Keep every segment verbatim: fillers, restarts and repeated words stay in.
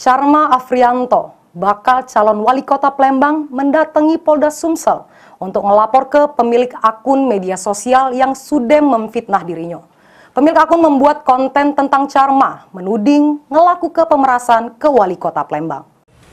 Charma Afrianto, bakal calon wali kota Palembang, mendatangi Polda Sumsel untuk melapor ke pemilik akun media sosial yang sudah memfitnah dirinya. Pemilik akun membuat konten tentang Charma, menuding ngelaku ke pemerasan ke wali kota Palembang.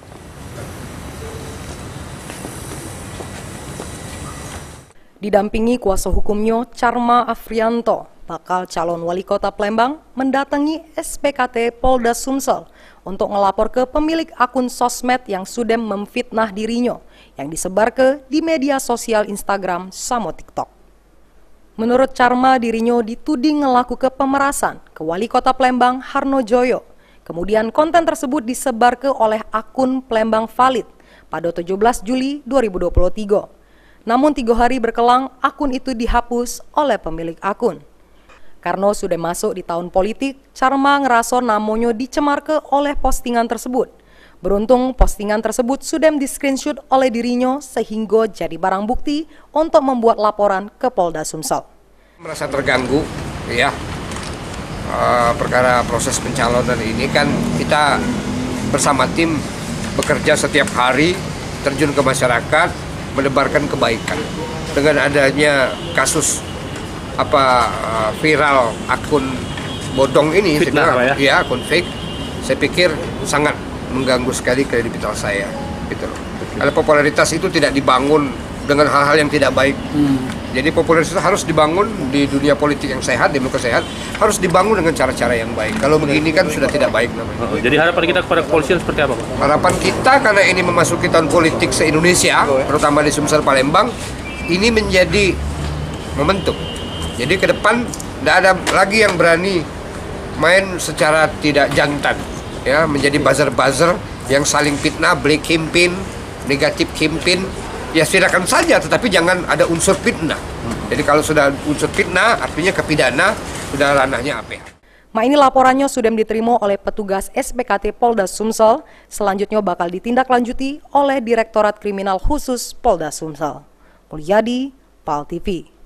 Didampingi kuasa hukumnya, Charma Afrianto, bakal calon wali kota Palembang, mendatangi S P K T Polda Sumsel untuk melapor ke pemilik akun sosmed yang sudah memfitnah dirinya yang disebar ke di media sosial Instagram sama TikTok. Menurut Charma, dirinya dituding ngelaku ke pemerasan ke wali kota Palembang Harno Joyo. Kemudian konten tersebut disebar ke oleh akun Palembang Valid pada tujuh belas Juli dua ribu dua puluh tiga. Namun tiga hari berkelang, akun itu dihapus oleh pemilik akun. Karena sudah masuk di tahun politik, Charma ngerasa namanya dicemarke oleh postingan tersebut. Beruntung postingan tersebut sudah di-screenshot oleh dirinya sehingga jadi barang bukti untuk membuat laporan ke Polda Sumsel. Merasa terganggu, ya. Uh, perkara proses pencalonan ini kan kita bersama tim bekerja setiap hari, terjun ke masyarakat, menebarkan kebaikan. Dengan adanya kasus apa uh, viral akun bodong ini, fitnah, saya, ya? ya akun fake, saya pikir sangat mengganggu sekali kredibilitas saya. Gitu loh. Karena popularitas itu tidak dibangun dengan hal-hal yang tidak baik. Hmm. Jadi popularitas itu harus dibangun di dunia politik yang sehat, demokrasi sehat, harus dibangun dengan cara-cara yang baik. Kalau begini kan sudah tidak baik namanya. Oh, jadi harapan kita kepada kepolisian seperti apa, Pak? Harapan kita karena ini memasuki tahun politik se-Indonesia, terutama di Sumsel Palembang, ini menjadi momentum. Jadi ke depan tidak ada lagi yang berani main secara tidak jantan, ya, menjadi buzzer-buzzer yang saling fitnah, black campaign, negatif campaign. Ya silakan saja, tetapi jangan ada unsur fitnah. Jadi kalau sudah unsur fitnah, artinya kepidana, sudah ranahnya A P H. Ma ini laporannya sudah diterima oleh petugas S P K T Polda Sumsel, selanjutnya bakal ditindaklanjuti oleh Direktorat Kriminal Khusus Polda Sumsel. Mulyadi, Pal T V.